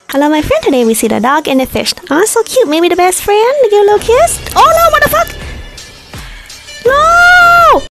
Hello, my friend. Today we see the dog and the fish. Oh, so cute. Maybe the best friend. Give a little kiss. Oh no, what the fuck?